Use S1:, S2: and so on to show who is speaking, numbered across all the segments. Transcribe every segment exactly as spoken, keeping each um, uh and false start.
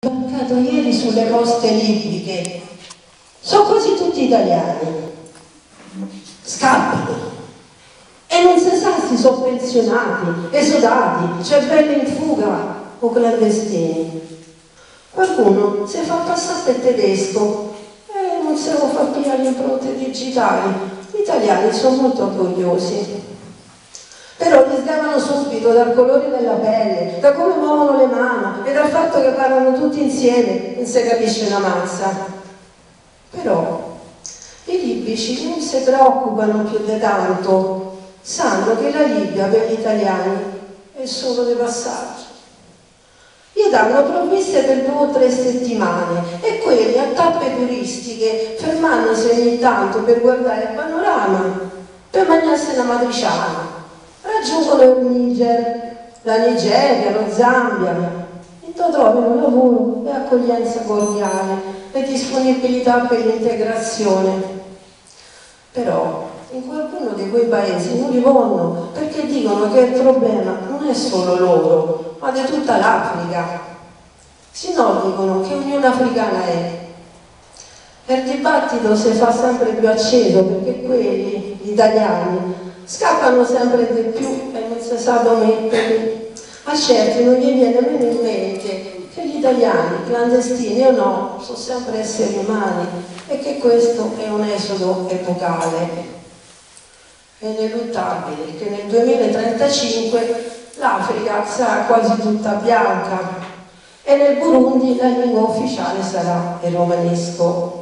S1: Ho ieri sulle coste libiche, sono quasi tutti italiani, scappano e non si sa se sono pensionati, esodati, cervelli in fuga o clandestini. Qualcuno si fa passare per tedesco e non se lo fa via le impronte digitali. Gli italiani sono molto orgogliosi, però li sgavano subito dal colore della pelle, da come muovono le mani e dal fatto che parlano tutti insieme, non si capisce una mazza. Però i libici non si preoccupano più di tanto, sanno che la Libia per gli italiani è solo di passaggio. Gli danno provviste per due o tre settimane e quelli a tappe turistiche, fermandosi ogni tanto per guardare il panorama, per mangiarsi una matriciana. Raggiungono il Niger, la Nigeria, lo Zambia, e trovano lavoro e accoglienza cordiale e disponibilità per l'integrazione. Però in qualcuno di quei paesi non li vogliono perché dicono che il problema non è solo loro, ma di tutta l'Africa. Si no dicono che Unione Africana è. E il dibattito si fa sempre più acceso perché quelli, gli italiani, scappano sempre di più e non si sa dove metterli. A certi non gli viene nemmeno in mente che gli italiani, clandestini o no, sono sempre esseri umani e che questo è un esodo epocale. È ineluttabile che nel duemilatrentacinque l'Africa sarà quasi tutta bianca e nel Burundi la lingua ufficiale sarà il romanesco.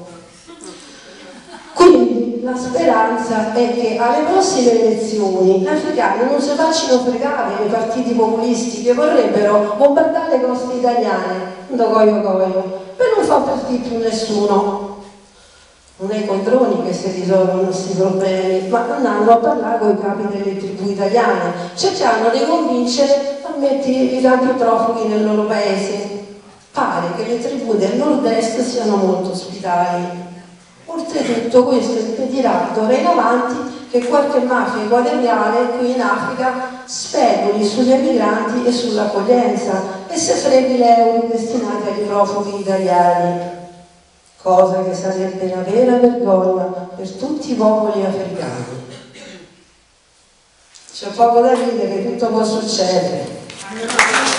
S1: Quindi la speranza è che alle prossime elezioni gli africani non si facciano fregare dai partiti populisti che vorrebbero bombardare le coste italiane, da coio coio, per non far partire più nessuno. Non è con droni che si risolvono questi problemi, ma andando a parlare con i capi delle tribù italiane, cercando di convincere a mettere i tanti profughi nel loro paese. Pare che le tribù del nord-est siano molto ospitali. Oltretutto questo impedirà d'ora in avanti che qualche mafia equatoriale qui in Africa speculi sugli emigranti e sull'accoglienza e se freghi le euro destinati ai profughi italiani, cosa che sarebbe una vera vergogna per tutti i popoli africani. C'è poco da dire che tutto può succedere.